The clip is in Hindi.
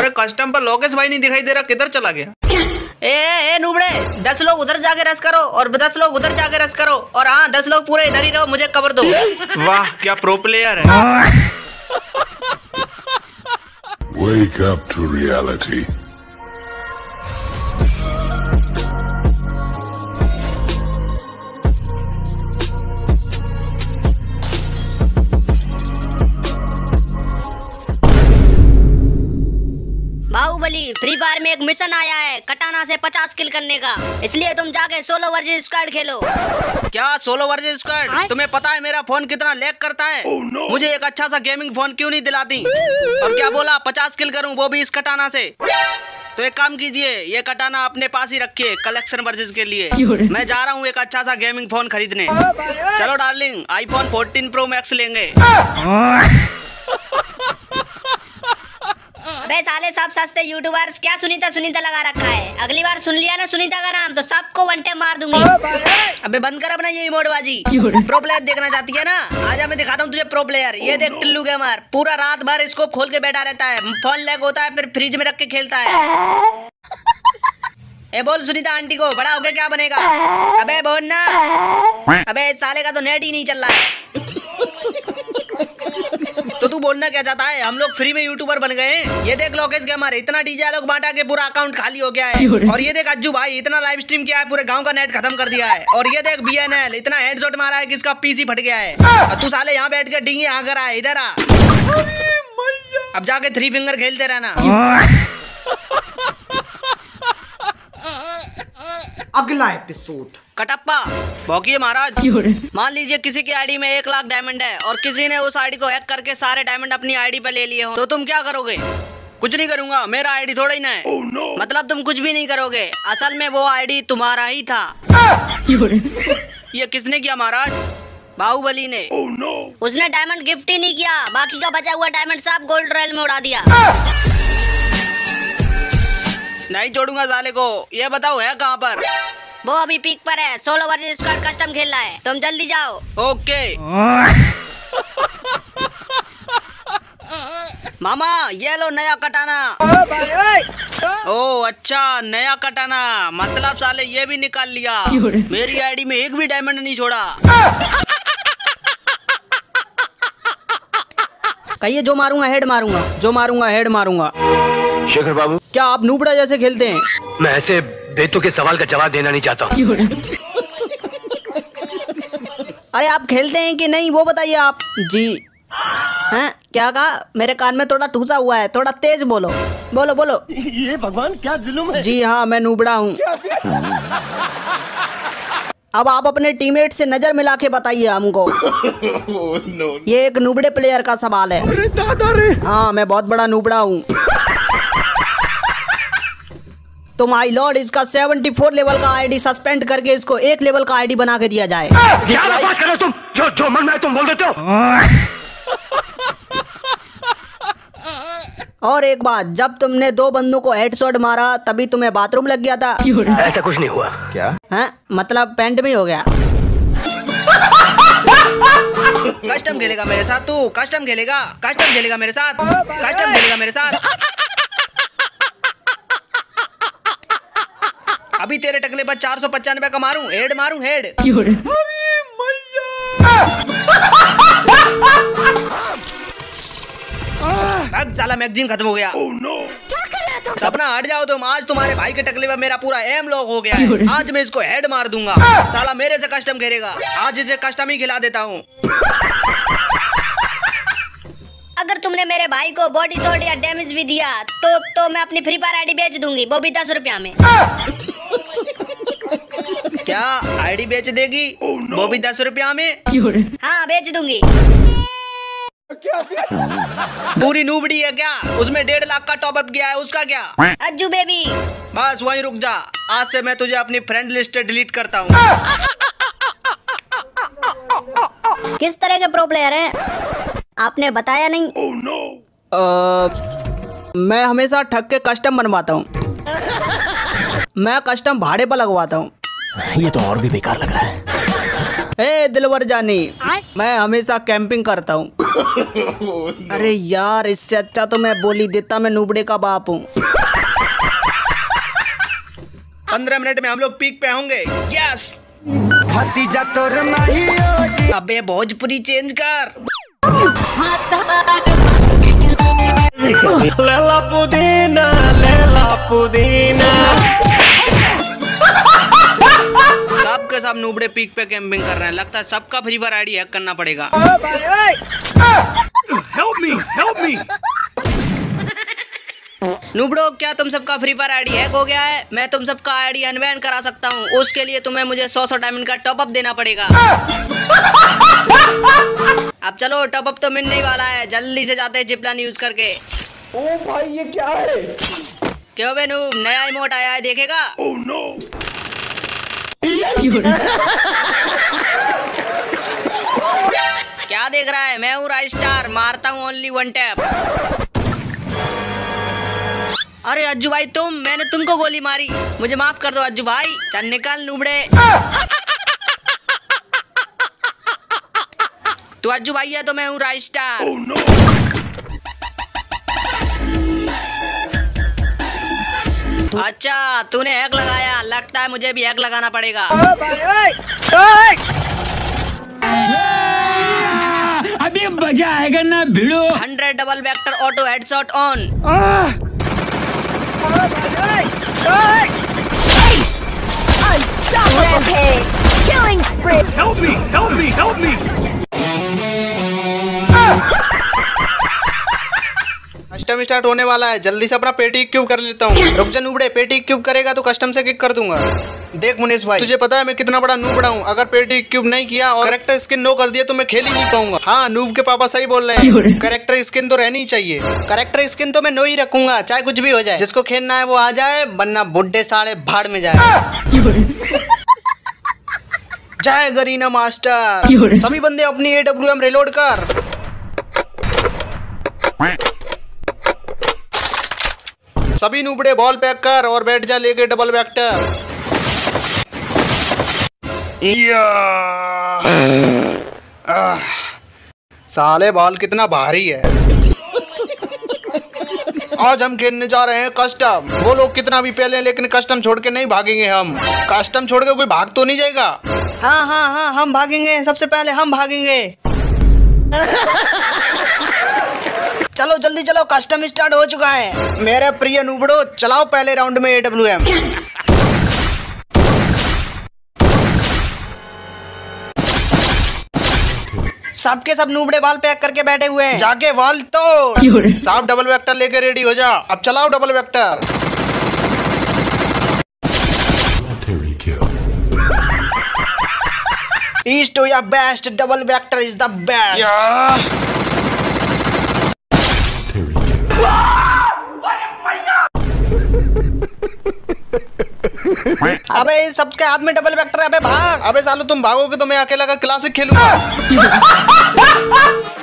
अरे कस्टम पर लोकेश भाई नहीं दिखाई दे रहा, किधर चला गया? ए नुबड़े, 10 लोग उधर जाके रस करो और 10 लोग उधर जाके रस करो, और हाँ 10 लोग पूरे इधर ही रहो, मुझे कवर दो। वाह क्या प्रो प्लेयर है। Wake up to reality. Baahubali, Free Fire में एक मिशन आया है कटाना से 50 किल करने का, इसलिए तुम जाके सोलो वर्सेस स्क्वाड खेलो। क्या सोलो वर्सेस स्क्वाड? तुम्हें पता है मेरा फोन कितना लैग करता है? मुझे एक अच्छा सा गेमिंग फोन क्यों नहीं दिलाती? और क्या बोला 50 किल करूं, वो भी इस कटाना से? तो एक काम कीजिए, ये कटाना अपने पास ही रखिए कलेक्शन वर्सेस के लिए। मैं जा रहा हूँ एक अच्छा सा गेमिंग फोन खरीदने। चलो डार्लिंग, आईफोन 14 प्रो मैक्स लेंगे। अबे साले सब सस्ते यूट्यूबर्स, क्या सुनीता सुनीता लगा रखा है? अगली बार सुन लिया ना सुनीता का नाम तो सबको वनटे मार दूंगी। अबे बंद कर अपना ये इमोटबाजी। प्रो प्लेयर देखना चाहती है ना? आजा मैं दिखाता हूँ तुझे प्रो प्लेयर। ये देख टिल्लू गेमर, पूरा रात भर इसको खोल के बैठा रहता है, फोन लैग होता है फिर फ्रिज में रख के खेलता है। ए बोल सुनीता आंटी को, बड़ा होके क्या बनेगा? अबे बोल ना। अबे इस साले का तो नेट ही नहीं चल रहा है। तो तू बोलना क्या चाहता है? हम लोग फ्री में यूट्यूबर बन गए हैं। ये देख लोकेश गेमर, इतना डीजे लोग बांटा के पूरा अकाउंट खाली हो गया है। और ये देख अज्जू भाई, इतना लाइव स्ट्रीम किया है, पूरे गांव का नेट खत्म कर दिया है। और ये देख BNL, इतना हेडशॉट मारा है कि इसका पीसी फट गया है। और तू साले यहाँ बैठ के डिंगी यहाँ कर आए, इधर आ। अब जाके 3 फिंगर खेलते रहना। अगला एपिसोड। कटप्पा भौंकिए महाराज। मान लीजिए किसी की आईडी में 1 लाख डायमंड है और किसी ने उस आईडी को हैक करके सारे डायमंड अपनी आईडी पे ले लिए हो, तो तुम क्या करोगे? कुछ नहीं करूंगा, मेरा आईडी थोड़ा ही ना है। मतलब तुम कुछ भी नहीं करोगे, असल में वो आईडी तुम्हारा ही था। ये किसने किया महाराज? बाहुबली ने। उसने डायमंड गिफ्ट ही नहीं किया, बाकी का बचा हुआ डायमंड सब गोल्ड रॉयल में उड़ा दिया। नहीं छोड़ूंगा साले को। ये बताओ है कहाँ पर? वो अभी पीक पर है, सोलो वर्सेस स्क्वाड कस्टम खेल रहा है, तुम जल्दी जाओ। ओके। मामा ये लो नया कटाना। ओ अच्छा, नया कटाना, मतलब साले ये भी निकाल लिया। मेरी आईडी में एक भी डायमंड नहीं छोड़ा। कहिए जो मारूंगा हेड मारूंगा, जो मारूंगा हेड मारूंगा। शेखर बाबू, क्या आप नूबड़ा जैसे खेलते हैं? मैं ऐसे बेतु के सवाल का जवाब देना नहीं चाहता हूँ। अरे आप खेलते हैं कि नहीं वो बताइए आप। जी हैं? क्या कहा? मेरे कान में थोड़ा ठूसा हुआ है, थोड़ा तेज बोलो। बोलो बोलो। ये भगवान क्या जुल्म है। जी हाँ मैं नूबड़ा हूँ। अब आप अपने टीममेट से नजर मिला के बताइए हमको। ये एक नूबड़े प्लेयर का सवाल है। अरे दादा रे। हाँ मैं बहुत बड़ा नूबड़ा हूँ। तो माय लॉर्ड, इसका 74 लेवल का आईडी सस्पेंड करके इसको 1 लेवल का आईडी बना के दिया जाए। क्या बकवास कर रहे हो तुम? जो मन में तुम बोल देते हो। और एक बात, जब तुमने 2 बंदों को हेडशॉट मारा तभी तुम्हें बाथरूम लग गया था? ऐसा कुछ नहीं हुआ। क्या हैं? मतलब पैंट में हो गया। कस्टम खेलेगा मेरे साथ तू? कस्टम खेलेगा? कस्टम खेलेगा मेरे साथ? कस्टम खेलेगा मेरे साथ? अभी तेरे टकले पर 495 का मारूं, हेड मारूं, हेड। अब साला मैगजीन खत्म हो गया। सपना हट जाओ तुम, आज तुम्हारे भाई के टकले पर मेरा पूरा एम लॉक हो गया है। आज मैं इसको हेड मार दूंगा। साला मेरे से कस्टम खेलेगा, आज इसे कस्टम ही खिला देता हूँ। अगर तुमने मेरे भाई को बॉडी शॉट या डैमेज भी दिया तो मैं अपनी फ्री फायर आईडी बेच दूंगी, वो भी 10 रुपया में। क्या आईडी बेच देगी? वो भी 10 रुपया में? हाँ बेच दूंगी। पूरी नूबड़ी है क्या? उसमें 1.5 लाख का टॉप अप किया है, उसका क्या? अज्जू बेबी बस वहीं रुक जा, आज से मैं तुझे अपनी फ्रेंड लिस्ट से डिलीट करता हूँ। किस तरह के प्रो प्लेयर हैं? आपने बताया नहीं। मैं हमेशा ठग के कस्टम बनवाता हूँ। मैं कस्टम भाड़े पर लगवाता हूँ। ये तो और भी बेकार लग रहा है। ए दिलवर जानी, मैं हमेशा कैंपिंग करता हूँ। अरे यार, इससे अच्छा तो मैं बोली देता मैं नूबड़े का बाप हूँ। 15 मिनट में हम लोग पीक पे होंगे। यस भतीजा तोर माही अबे भोजपुरी चेंज कर। लेला पुदीना, लेला पुदीना। सबके सब नूबड़े पीक पे कैंपिंग कर रहे हैं। लगता है सबका फ्री फायर आईडी हैक करना पड़ेगा। Help me! नूबड़ो, क्या तुम सबका फ्री फायर आईडी हैक हो गया है? मैं तुम सबका आईडी अनबैन करा सकता हूँ। उसके लिए तुम्हें मुझे 100 डायमंड का टॉप अप देना पड़ेगा। अब चलो, टॉप अप तो मिलने ही वाला है। जल्दी से जाते हैं जिपलाइन यूज करके। ओ भाई, ये क्या है? क्यों बे नूब, नया इमोट आया है, देखेगा? Oh no! क्या देख रहा है? मैं हूँ राइस्टार, मारता हूँ ओनली 1 टैप। अरे अज्जू भाई, मैंने तुमको गोली मारी, मुझे माफ कर दो अज्जू भाई। चल निकल नूबड़े। तू अज्जू भाई है तो मैं हूँ राइस्टार। Oh no! अच्छा, तूने हैक लगाया, लगता है मुझे भी हैक लगाना पड़ेगा। अभी मजा आएगा ना भिड़ो। 100 double vector auto headshot on. Rampage! Killing spree! Help me! Help me! Help me! Custom start होने वाला है, जल्दी से अपना पेटी क्यूब कर लेता हूँ। रुक जा नूबड़े, पेटी क्यूब करेगा तो कस्टम से किक कर दूंगा। देख मुनीश भाई, तुझे पता है मैं कितना बड़ा नूबड़ा हूँ। अगर पेटी क्यूब नहीं किया और कैरेक्टर स्किन नो कर दिया तो मैं खेल ही नहीं पाऊंगा। हाँ, नूब के पापा सही बोल रहे हैं, कैरेक्टर स्किन तो रहनी चाहिए। कैरेक्टर स्किन तो मैं नो ही रखूंगा, चाहे कुछ भी हो जाए। जिसको खेलना है वो आ जाए, वरना बुड्ढे साले भाड़ में जाए। जय गरीना मास्टर। सभी बंदे अपनी AWM रिलोड कर। सभी नूबड़े बॉल पैक कर और बैठ जा लेके डबल वेक्टर। साले बॉल कितना भारी है। आज हम खेलने जा रहे हैं कस्टम। वो लोग कितना भी पहले, लेकिन कस्टम छोड़ के नहीं भागेंगे हम। कस्टम छोड़ के कोई भाग तो नहीं जाएगा? हाँ हाँ हाँ, हम भागेंगे, सबसे पहले हम भागेंगे। चलो जल्दी चलो, कस्टम स्टार्ट हो चुका है। मेरे प्रिय नूबड़ो, चलाओ पहले राउंड में AWM। सबके सब नूबड़े बॉल पैक करके बैठे हुए हैं। जाके बॉल तोड़। सब डबल वेक्टर लेके रेडी हो जा। अब चलाओ डबल वेक्टर। ईस्ट टू या best, double vector is the best. अबे सबके हाथ में डबल वेक्टर है, अबे भाग। अबे सालो, तुम भागोगे तो मैं अकेला का क्लासिक खेलूंगा।